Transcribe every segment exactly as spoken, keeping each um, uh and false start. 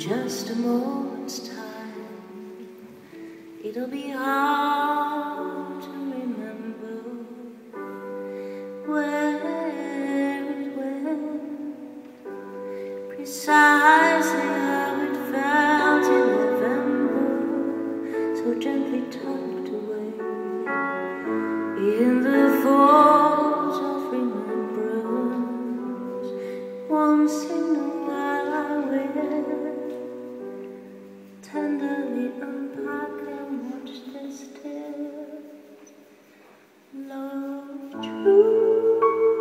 just a moment's time. It'll be hard to remember where it went, precisely how it felt in November, so gently tucked away in the folds of remembrance. Once in a while I will tenderly unpack and watch this tears. Love true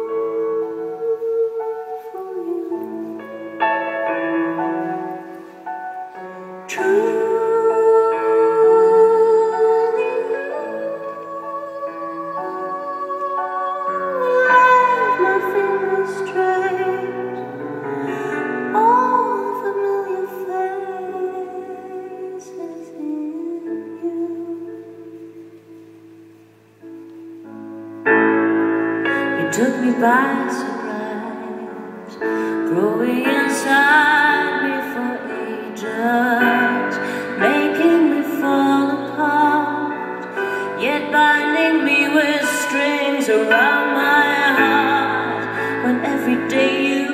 for you, truly let my fingers trace all the familiar faces in you. You took me by surprise, growing inside me for ages, making me fall apart, yet binding me with strings around my heart. When every day you